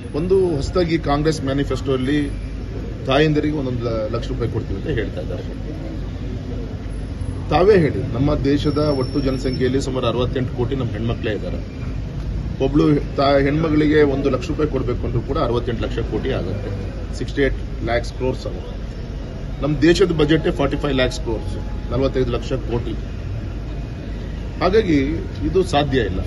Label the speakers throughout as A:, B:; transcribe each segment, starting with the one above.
A: ಒಂದು ಹೊಸದಾಗಿ ಕಾಂಗ್ರೆಸ್ ಮ್ಯಾನಿಫೆಸ್ಟೋಲ್ಲಿ ತಾಯಂದಿರಿಗೆ 1 ಲಕ್ಷ ರೂಪಾಯಿ ಕೊಡ್ತೀವಿ ಅಂತ ಹೇಳ್ತಾ ಇದ್ದಾರೆ. ತಾವೇ ಹೇಳಿ, ನಮ್ಮ ದೇಶದ ಒಟ್ಟು ಜನಸಂಖ್ಯೆಯಲ್ಲಿ ಸುಮಾರು 68 ಕೋಟಿ ನಮ್ಮ ಹೆಣ್ಮಕ್ಳೇ ಇದ್ದಾರೆ. ಒಬ್ಳು ಹೆಣ್ಮಗಳಿಗೆ 1 ಲಕ್ಷ ರೂಪಾಯಿ ಕೊಡಬೇಕು ಅಂದ್ರೂ ಕೂಡ 68 ಲಕ್ಷ ಕೋಟಿ ಆಗುತ್ತೆ. 68 lakhs crores ಆಗುತ್ತೆ. ನಮ್ಮ ದೇಶದ ಬಜೆಟ್ 45 lakhs crores, 45 ಲಕ್ಷ ಕೋಟಿ. ಹಾಗಾಗಿ ಇದು ಸಾಧ್ಯ ಇಲ್ಲ.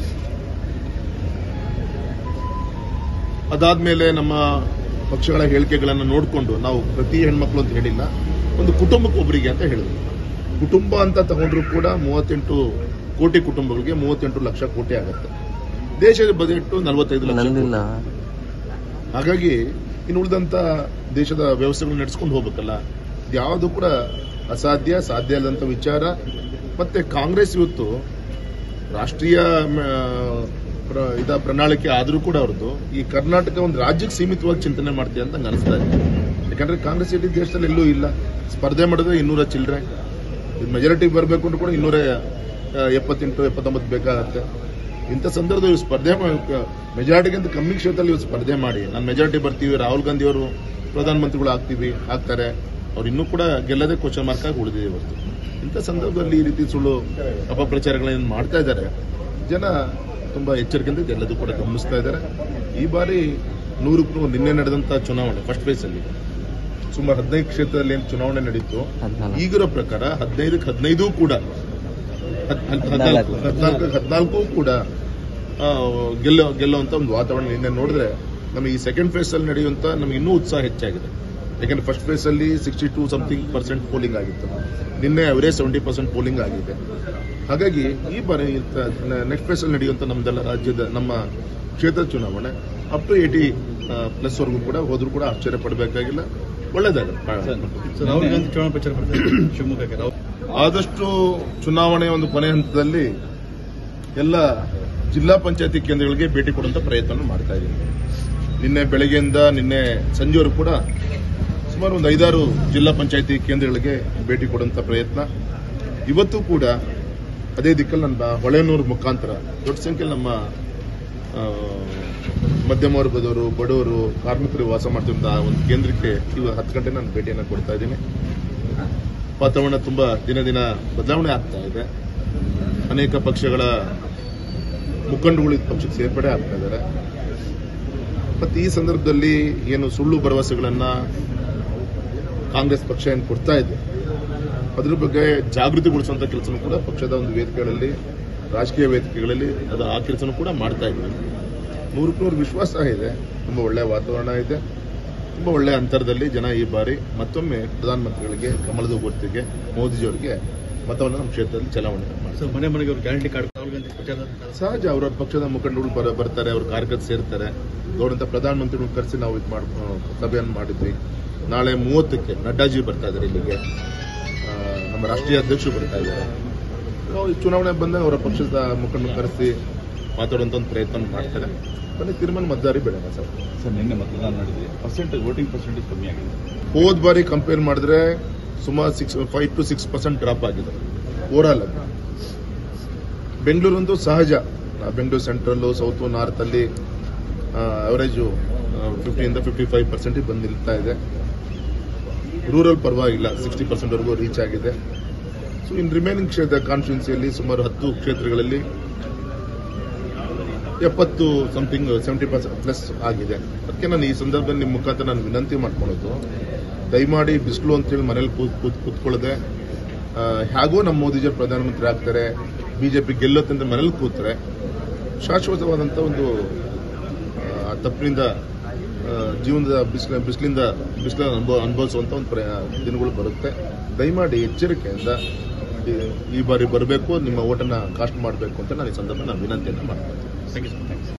A: ಅದಾದ್ಮೇಲೆ ನಮ್ಮ ಪಕ್ಷಗಳ ಹೇಳಿಕೆಗಳನ್ನು ನೋಡಿಕೊಂಡು ನಾವು ಪ್ರತಿ ಹೆಣ್ಮಕ್ಳು ಅಂತ ಹೇಳಿಲ್ಲ, ಒಂದು ಕುಟುಂಬಕ್ಕೆ ಒಬ್ಬರಿಗೆ ಅಂತ ಹೇಳಿದ್ವಿ. ಕುಟುಂಬ ಅಂತ ತಗೊಂಡ್ರು ಕೂಡ 38 ಕೋಟಿ ಕುಟುಂಬಗಳಿಗೆ 38 ಲಕ್ಷ ಕೋಟಿ ಆಗುತ್ತೆ. ದೇಶದ ಬಜೆಟ್ 45 ಲಕ್ಷ. ಹಾಗಾಗಿ ಇನ್ನು ಉಳಿದಂತ ದೇಶದ ವ್ಯವಸ್ಥೆಗಳು ನಡೆಸ್ಕೊಂಡು ಹೋಗ್ಬೇಕಲ್ಲ. ಯಾವುದು ಕೂಡ ಅಸಾಧ್ಯ, ಸಾಧ್ಯ ಇಲ್ಲದಂತ ವಿಚಾರ. ಮತ್ತೆ ಕಾಂಗ್ರೆಸ್ ಇವತ್ತು ರಾಷ್ಟ್ರೀಯ ಪ್ರಣಾಳಿಕೆ ಆದರೂ ಕೂಡ ಅವ್ರದ್ದು ಈ ಕರ್ನಾಟಕ ಒಂದು ರಾಜ್ಯಕ್ಕೆ ಸೀಮಿತವಾಗಿ ಚಿಂತನೆ ಮಾಡ್ತೀವಿ ಅಂತ ನಂಗೆ ಅನಿಸ್ತಾ ಇದೆ. ಯಾಕಂದ್ರೆ ಕಾಂಗ್ರೆಸ್ ಇಡೀ ದೇಶದಲ್ಲಿ ಎಲ್ಲೂ ಇಲ್ಲ. ಸ್ಪರ್ಧೆ ಮಾಡಿದ್ರೆ 200 ಚಿಲ್ಲರೆ, ಮೆಜಾರಿಟಿ ಬರಬೇಕು ಅಂತ ಕೂಡ 278-79 ಬೇಕಾಗತ್ತೆ. ಇಂಥ ಸಂದರ್ಭದಲ್ಲಿ ಸ್ಪರ್ಧೆ ಮೆಜಾರಿಟಿಗಿಂತ ಕಮ್ಮಿ ಕ್ಷೇತ್ರದಲ್ಲಿ ಸ್ಪರ್ಧೆ ಮಾಡಿ ನಾನು ಮೆಜಾರಿಟಿ ಬರ್ತೀವಿ, ರಾಹುಲ್ ಗಾಂಧಿ ಅವರು ಪ್ರಧಾನಮಂತ್ರಿಗಳು ಆಗ್ತಾರೆ, ಅವ್ರು ಇನ್ನೂ ಕೂಡ ಗೆಲ್ಲದೆ ಕ್ವಶನ್ ಮಾರ್ಕ್ ಆಗಿ ಉಳಿದಿದೆ ಇವತ್ತು. ಇಂಥ ಸಂದರ್ಭದಲ್ಲಿ ಈ ರೀತಿ ಸುಳ್ಳು ಅಪಪ್ರಚಾರಗಳೇನು ಮಾಡ್ತಾ ಇದ್ದಾರೆ. ಜನ ತುಂಬಾ ಎಚ್ಚರಿಕೆಯಿಂದ ಎಲ್ಲದೂ ಕೂಡ ಗಮನಿಸ್ತಾ ಇದ್ದಾರೆ. ಈ ಬಾರಿ 100ಕ್ಕೂ ನಿನ್ನೆ ನಡೆದಂತಹ ಚುನಾವಣೆ ಫಸ್ಟ್ ಫೇಸ್ ಅಲ್ಲಿ ಸುಮಾರು 15 ಕ್ಷೇತ್ರದಲ್ಲಿ ಏನು ಚುನಾವಣೆ ನಡೀತು, ಈಗಿರೋ ಪ್ರಕಾರ 15ಕ್ಕೆ 15 ಕೂಡ 14 ಕೂಡ ಗೆಲ್ಲುವಂತ ಒಂದು ವಾತಾವರಣ ನಿನ್ನೆ ನೋಡಿದ್ರೆ ನಮಗೆ ಈ ಸೆಕೆಂಡ್ ಫೇಸ್ ಅಲ್ಲಿ ನಡೆಯುವಂತ ನಮಗೆ ಇನ್ನೂ ಉತ್ಸಾಹ ಹೆಚ್ಚಾಗಿದೆ. ಯಾಕಂದ್ರೆ ಫಸ್ಟ್ ಫೇಸ್ ಅಲ್ಲಿ 62% ಪೋಲಿಂಗ್ ಆಗಿತ್ತು, ನಿನ್ನೆ ಅವರೇಜ್ 70% ಪೋಲಿಂಗ್ ಆಗಿದೆ. ಹಾಗಾಗಿ ಈ ಬಾರಿ ನೆಕ್ಸ್ಟ್ ಫೇಸ್ ಅಲ್ಲಿ ನಡೆಯುವಂತ ನಮ್ದೆಲ್ಲ ರಾಜ್ಯದ ನಮ್ಮ ಕ್ಷೇತ್ರ ಚುನಾವಣೆ ಅಪ್ ಟು 80+ ವರೆಗೂ ಕೂಡ ಹೋದ್ರೂ ಕೂಡ ಆಶ್ಚರ್ಯ ಪಡಬೇಕಾಗಿಲ್ಲ, ಒಳ್ಳೇದಾಗುತ್ತೆ.
B: ರಾಹುಲ್ ಗಾಂಧಿ ಚುನಾವಣಾ ಪ್ರಚಾರ ಮಾಡ್ತಾರೆ ಶಿವಮೊಗ್ಗಕ್ಕೆ.
A: ಆದಷ್ಟು ಚುನಾವಣೆ ಒಂದು ಕೊನೆ ಹಂತದಲ್ಲಿ ಎಲ್ಲ ಜಿಲ್ಲಾ ಪಂಚಾಯತಿ ಕೇಂದ್ರಗಳಿಗೆ ಭೇಟಿ ಕೊಡುವಂತ ಪ್ರಯತ್ನ ಮಾಡ್ತಾ ಇದ್ದೀನಿ. ನಿನ್ನೆ ಬೆಳಗ್ಗೆಯಿಂದ ನಿನ್ನೆ ಸಂಜೆವರೆಗೂ ಕೂಡ ಸುಮಾರು ಒಂದು 5-6 ಜಿಲ್ಲಾ ಪಂಚಾಯತಿ ಕೇಂದ್ರಗಳಿಗೆ ಭೇಟಿ ಕೊಡುವಂತ ಪ್ರಯತ್ನ. ಇವತ್ತು ಕೂಡ ಅದೇ ದಿಕ್ಕಲ್ಲಿ ನನ್ನ ಹೊಳೆನೂರು ಮುಖಾಂತರ ದೊಡ್ಡ ಸಂಖ್ಯೆಯಲ್ಲಿ ನಮ್ಮ ಮಧ್ಯಮ ವರ್ಗದವರು, ಬಡವರು, ಕಾರ್ಮಿಕರು ವಾಸ ಮಾಡ್ತಿದ್ದ ಒಂದು ಕೇಂದ್ರಕ್ಕೆ ಇವಾಗ 10 ಗಂಟೆ ನಾನು ಭೇಟಿಯನ್ನು ಕೊಡ್ತಾ ಇದ್ದೀನಿ. ವಾತಾವರಣ ತುಂಬಾ ದಿನ ಬದಲಾವಣೆ ಆಗ್ತಾ ಇದೆ. ಅನೇಕ ಪಕ್ಷಗಳ ಮುಖಂಡಗಳು ಪಕ್ಷಕ್ಕೆ ಸೇರ್ಪಡೆ ಆಗ್ತಾ ಇದ್ದಾರೆ. ಮತ್ತೆ ಈ ಸಂದರ್ಭದಲ್ಲಿ ಏನು ಸುಳ್ಳು ಭರವಸೆಗಳನ್ನ ಕಾಂಗ್ರೆಸ್ ಪಕ್ಷ ಏನು ಕೊಡ್ತಾ ಇದೆ ಅದ್ರ ಬಗ್ಗೆ ಜಾಗೃತಿಗೊಳಿಸುವಂತ ಕೆಲಸನೂ ಕೂಡ ಪಕ್ಷದ ಒಂದು ವೇದಿಕೆಗಳಲ್ಲಿ, ರಾಜಕೀಯ ವೇದಿಕೆಗಳಲ್ಲಿ ಆ ಕೆಲಸನೂ ಕೂಡ ಮಾಡ್ತಾ ಇದ್ದೀವಿ. 100ಕ್ಕೆ 100 ವಿಶ್ವಾಸ ಇದೆ. ತುಂಬಾ ಒಳ್ಳೆಯ ವಾತಾವರಣ ಇದೆ. ತುಂಬಾ ಒಳ್ಳೆಯ ಅಂತರದಲ್ಲಿ ಜನ ಈ ಬಾರಿ ಮತ್ತೊಮ್ಮೆ ಪ್ರಧಾನಮಂತ್ರಿಗಳಿಗೆ, ಕಮಲದ ಗುರುತಿಗೆ, ಮೋದಿಜಿಯವರಿಗೆ ಮತವನ್ನು ನಮ್ಮ ಕ್ಷೇತ್ರದಲ್ಲಿ ಚಲಾವಣೆ ಮಾಡ್ತಾರೆ.
B: ಮನೆ ಮನೆಗೆ ಗ್ಯಾರಂಟಿ ಕಾರ್ಡ್
A: ಸಹಜ ಅವರ ಪಕ್ಷದ ಮುಖಂಡರು ಬರ್ತಾರೆ, ಅವ್ರ ಕಾರ್ಯಕರ್ತರು ಸೇರ್ತಾರೆ. ಗೌರವಂತ ಪ್ರಧಾನಮಂತ್ರಿಗಳು ಕರೆಸಿ ನಾವು ಸಭೆಯನ್ನು ಮಾಡಿದ್ವಿ. ನಾಳೆ 30ಕ್ಕೆ ನಡ್ಡಾಜಿ ಬರ್ತಾ ಇದ್ದಾರೆ ಇಲ್ಲಿಗೆ, ನಮ್ಮ ರಾಷ್ಟ್ರೀಯ ಅಧ್ಯಕ್ಷರು ಬರ್ತಾ ಇದ್ದಾರೆ. ನಾವು ಚುನಾವಣೆ ಬಂದಾಗ ಅವರ ಪಕ್ಷದ ಮುಖಂಡರು ಕರೆಸಿ ಮಾತಾಡುವಂತ ಒಂದು ಪ್ರಯತ್ನ ಮಾಡ್ತಾರೆ. ಬನ್ನಿ ತೀರ್ಮಾನ ಮತದಾರಿ ಬೇಡ ಸರ್.
B: ನಿನ್ನೆ ಮತದಾನ ನಡೆದಿದೆ, ವೋಟಿಂಗ್ ಪರ್ಸೆಂಟೇಜ್ ಕಮ್ಮಿ ಆಗಿದೆ.
A: ಹೋದ ಬಾರಿ ಕಂಪೇರ್ ಮಾಡಿದ್ರೆ ಸುಮಾರು 5 to 6% ಡ್ರಾಪ್ ಆಗಿದೆ ಓವರಾಲ್ ಆಗಿ. ಬೆಂಗಳೂರಂತೂ ಸಹಜ, ಬೆಂಗಳೂರು ಸೆಂಟ್ರಲ್, ಸೌತ್, ನಾರ್ತ್ ಅಲ್ಲಿ ಅವರೇಜು 50-55% ಬಂದು ನಿಲ್ತಾ ಇದೆ. ರೂರಲ್ ಪರವಾಗಿಲ್ಲ, 60% ವರೆಗೂ ರೀಚ್ ಆಗಿದೆ. ಸೊ ಇನ್ ರಿಮೈನಿಂಗ್ ಕ್ಷೇತ್ರ ಕಾನ್ಸ್ಟಿಟ್ಯೂನ್ಸಿಯಲ್ಲಿ ಸುಮಾರು 10 ಕ್ಷೇತ್ರಗಳಲ್ಲಿ 70% ಆಗಿದೆ. ಅದಕ್ಕೆ ನಾನು ಈ ಸಂದರ್ಭದಲ್ಲಿ ನಿಮ್ಮ ಮುಖಾಂತರ ನಾನು ವಿನಂತಿ ಮಾಡ್ಕೊಳ್ಳೋದು, ದಯಮಾಡಿ ಬಿಸಿಲು ಅಂತೇಳಿ ಮನೇಲಿ ಕೂತ್ಕೊಳ್ಳದೆ, ಹೇಗೋ ನಮ್ಮ ಮೋದಿಜಿ ಪ್ರಧಾನಮಂತ್ರಿ ಆಗ್ತಾರೆ, ಬಿಜೆಪಿ ಗೆಲ್ಲುತ್ತಂದ್ರೆ ಮನೇಲಿ ಕೂತ್ರೆ ಶಾಶ್ವತವಾದಂಥ ಒಂದು ತಪ್ಪಿನಿಂದ ಜೀವನದ ಬಿಸಿಲಿನ ಅನುಭವಿಸುವಂತ ಒಂದು ದಿನಗಳು ಬರುತ್ತೆ. ದಯಮಾಡಿ ಎಚ್ಚರಿಕೆಯಿಂದ ಈ ಬಾರಿ ಬರಬೇಕು, ನಿಮ್ಮ ಓಟನ್ನ ಕಾಸ್ಟ್ ಮಾಡಬೇಕು ಅಂತ ನಾನು ಈ ಸಂದರ್ಭ ವಿನಂತಿಯನ್ನು ಮಾಡ್ತೀನಿ.